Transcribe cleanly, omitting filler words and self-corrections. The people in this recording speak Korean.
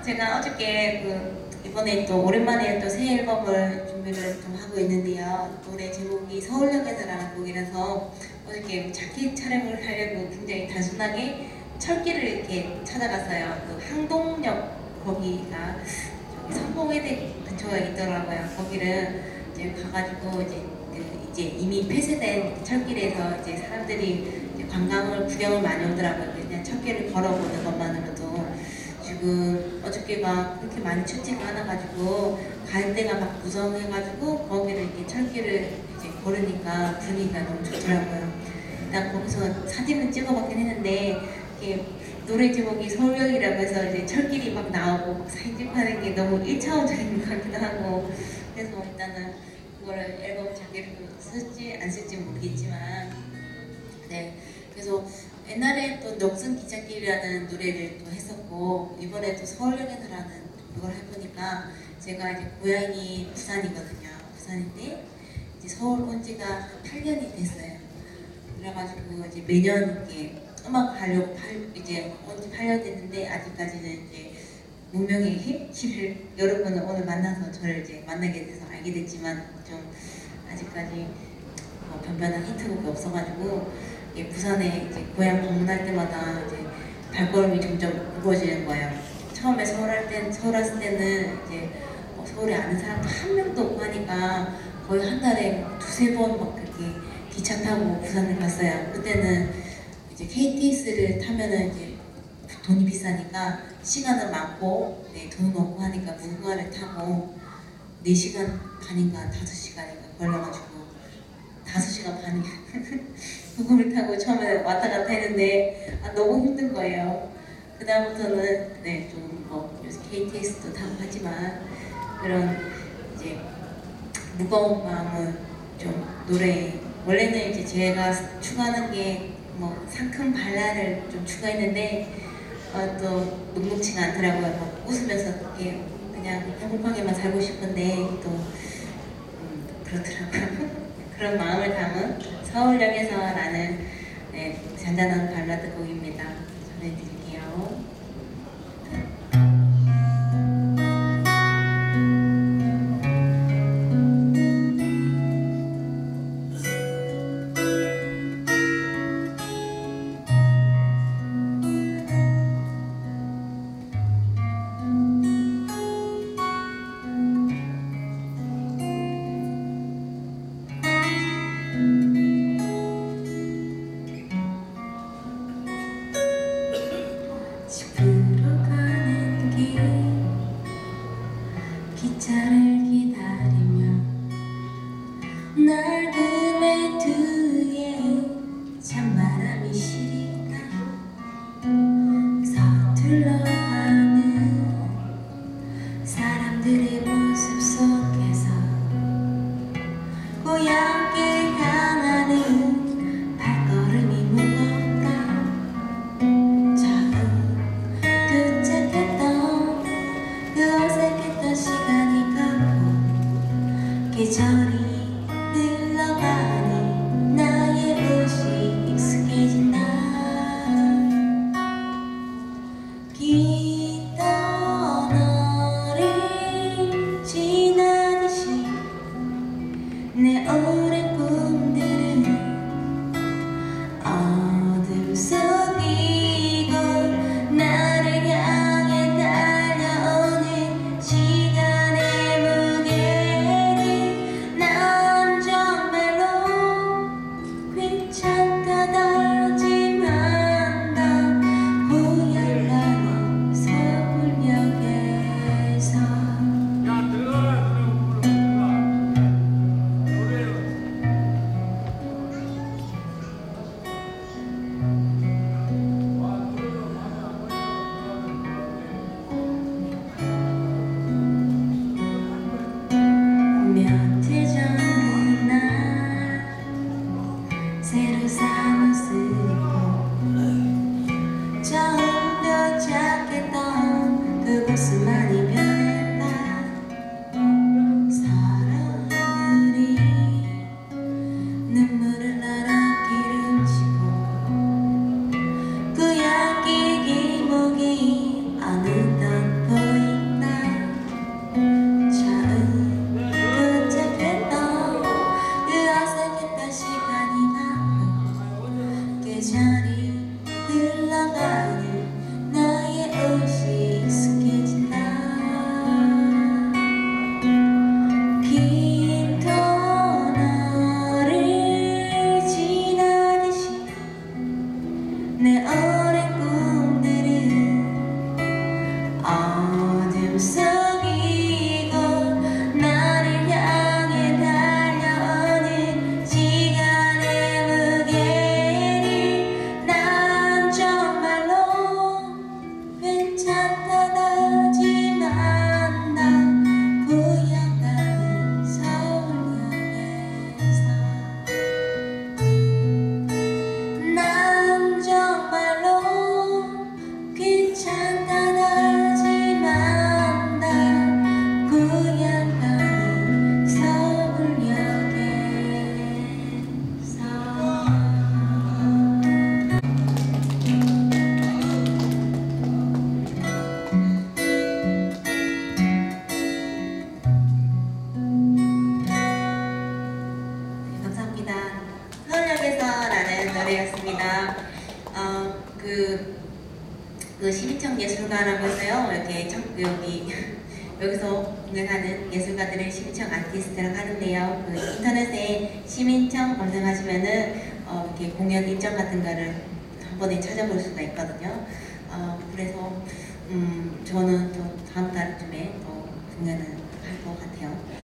제가 어저께 이번에 또 오랜만에 또 새 앨범을 준비를 좀 하고 있는데요. 노래 제목이 서울역에서라는 곡이라서 어저께 자켓 촬영을 하려고 굉장히 단순하게 철길을 이렇게 찾아갔어요. 항동역 거기가 성공회대 근처에 있더라고요. 거기를 이제 가가지고 이제 이미 폐쇄된 철길에서 이제 사람들이 이제 관광을 구경을 많이 오더라고요. 그냥 철길을 걸어보는 것만으로도 지금 어저께가 그렇게 많이 춥지가 않아가지고 갈 때가 막 무성해가지고 거기를 이렇게 철길을 이제 걸으니까 분위기가 너무 좋더라고요. 일단 거기서 사진을 찍어봤긴 했는데 이렇게 노래 제목이 서울역이라고 해서 이제 철길이 막 나오고 막 사진 찍하는 게 너무 1차원적인 것 같기도 하고 그래서 일단은 그거를 앨범 자켓으로 쓸지 안 쓸지 모르겠지만 네 그래서 옛날에 또 녹슨 기찻길이라는 노래를 또 했었고 이번에 또 서울역에서라는 그걸 해보니까 제가 이제 고향이 부산이거든요. 부산인데 이제 서울 온 지가 한 8년이 됐어요. 그래가지고 이제 매년 이렇게 음악 하려고 이제 온 지 8년 됐는데 아직까지는 이제 문명의 길을 여러분을 오늘 만나서 저를 이제 만나게 돼서 알게 됐지만 좀 아직까지 변변한 히트곡이 없어가지고 부산에 이제 고향 방문할 때마다 이제 발걸음이 점점 무거워지는 거예요. 처음에 서울 왔을 때는 이제 서울에 아는 사람도 한 명도 없고 하니까 거의 한 달에 두세 번 막 그렇게 기차 타고 부산을 갔어요. 그때는 이제 KTX를 타면은 이제 돈이 비싸니까 시간은 많고 돈은 없고 하니까 무궁화를 타고 4시간 반인가 5시간인가 걸려가지고 5시간 반이 그거를 타고 처음에 왔다 갔다 했는데 너무 힘든 거예요. 그 다음부터는 좀 요새 KTX도 타고 하지만 그런 이제 무거운 마음을 좀 노래에 원래는 이제 제가 추구하는 게 상큼 발랄을 좀 추구했는데 또 녹록치가 않더라고요. 막 웃으면서 이렇게 그냥 행복하게만 살고 싶은데 또 그렇더라고요. 그런 마음을 담은 서울역에서라는 잔잔한 발라드 곡입니다. 전해드릴게요. 집으로 가는 길 기차를 기다리며 낡은 외투에 찬바람이 시리다 서툴러 가는 사람들의 모습 속에서 고향길 향하는 발걸음이 무겁다. 시간이 가고 계절이 흘러가니 나의 옷이 익숙해진다. 긴 터널을 지나듯이 내 오랜 꿈들은 어둠 속이고 나를 향해 달려오는 시간의 무게를 난 정말로 괜찮다 다짐한다. 고향나는 서울역에서 몇 해 전 그날 새로 산 옷을 입고 처음 도착했던 그곳은 많이 변했다. 사람들이 눈물을 나라 기름지고 고향길 길목이 어느덧 보여 노래였습니다. 그 시민청 예술가라면서요. 이렇게 여기서 공연하는 예술가들을 시민청 아티스트라고 하는데요. 그 인터넷에 시민청 검색하시면은 이렇게 공연 일정 같은 거를 한 번에 찾아볼 수가 있거든요. 그래서 저는 또 다음 달쯤에 또 공연을 할 것 같아요.